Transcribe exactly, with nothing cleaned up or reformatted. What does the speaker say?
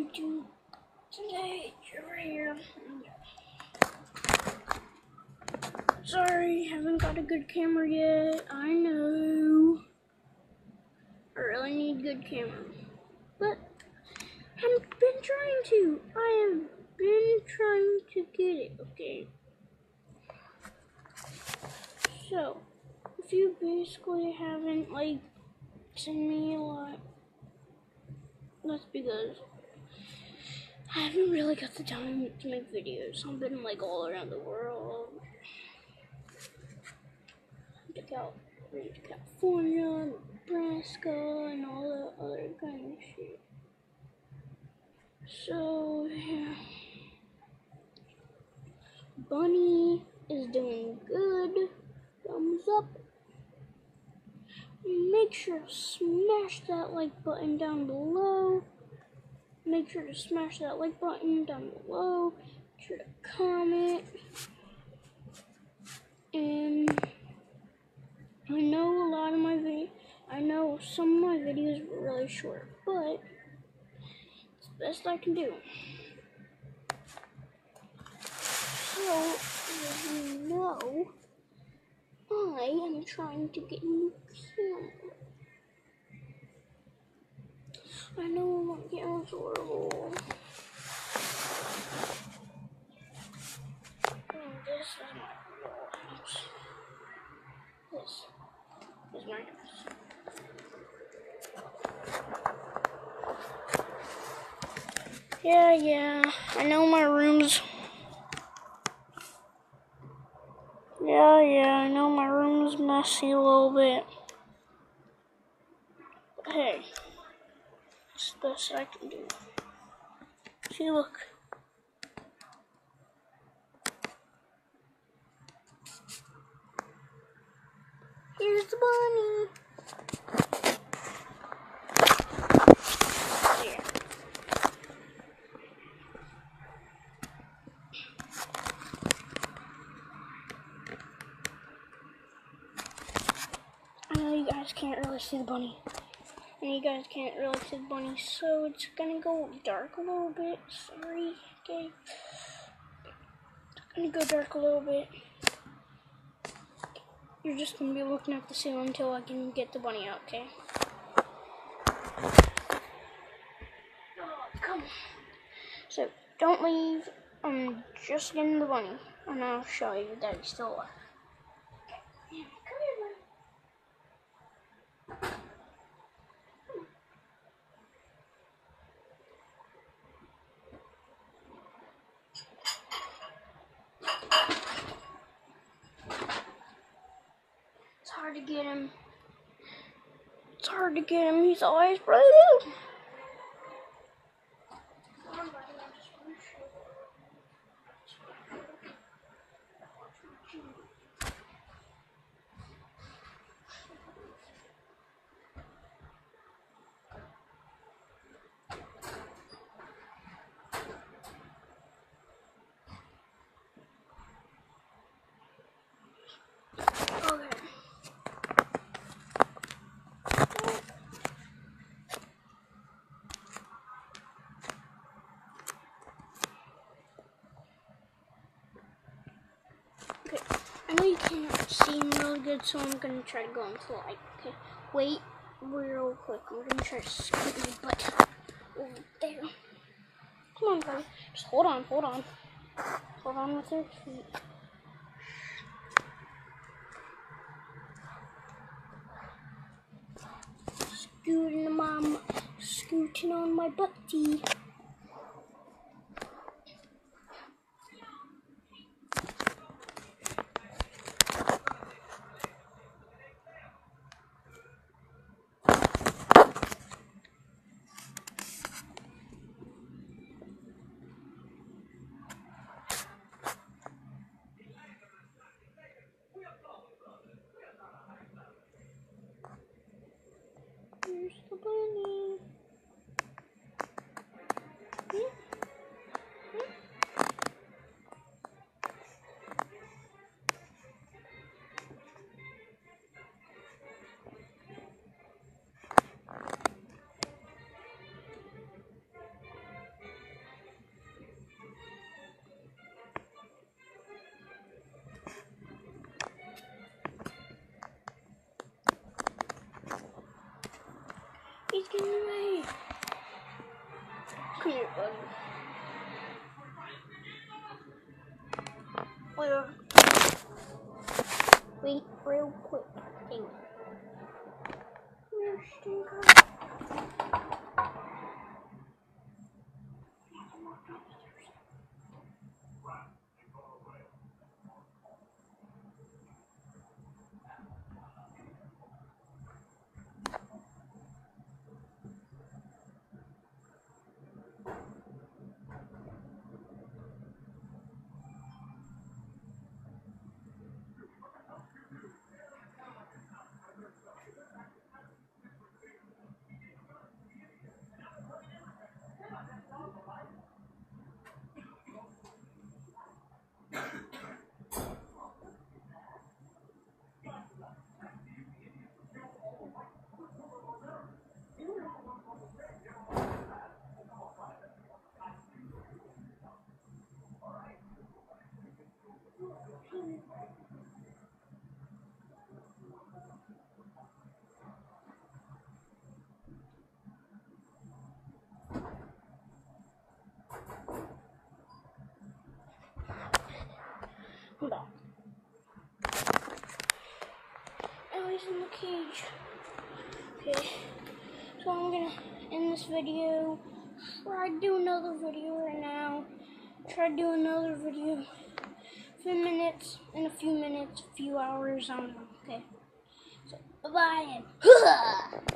going to today over here. Sorry, haven't got a good camera yet. I know. I really need good camera. But I've been trying to. I have been trying to get it, okay? So, if you basically haven't, like, seen me a lot, that's because I haven't really got the time to make videos. I've been, like, all around the world. To Cal- to California, Nebraska, and all that other kind of shit. So, yeah. Bunny is doing good. Thumbs up. Make sure to smash that like button down below. Make sure to smash that like button down below. Make sure to comment. And I know a lot of my videos, I know some of my videos were really short, but it's the best I can do. So, as you know, I am trying to get a new camera. I know my camera's horrible. And this is my real house. This is my house. Yeah, yeah, I know my room's... Yeah, yeah, I know my room's messy a little bit. But hey, it's the best I can do. See, look. Here's the bunny. Yeah. I know you guys can't really see the bunny. And you guys can't really see the bunny, so it's gonna go dark a little bit. Sorry, okay. It's gonna go dark a little bit. You're just gonna be looking at the ceiling until I can get the bunny out, okay? Oh, come on. So, don't leave. I'm just getting the bunny, and I'll show you that he's still alive. Okay. Yeah, come here, bunny. It's hard to get him. It's hard to get him. He's always blue. Okay, I know you can't see him really good, so I'm gonna try to go into the light. Okay, wait real quick. I'm gonna try to scoot my butt over there. Come on, buddy. Just hold on, hold on. Hold on with your feet. Scooting my, scooting on my butty. Here's the bunny. Get in the way. Come here, buddy. Wait, wait real quick. Dang it. Come here, stinker. I'm back. Oh, he's in the cage. Okay, so I'm gonna end this video. Try to do another video right now. Try to do another video. A few minutes, in a few minutes, a few hours, I don't know. Okay, so bye bye and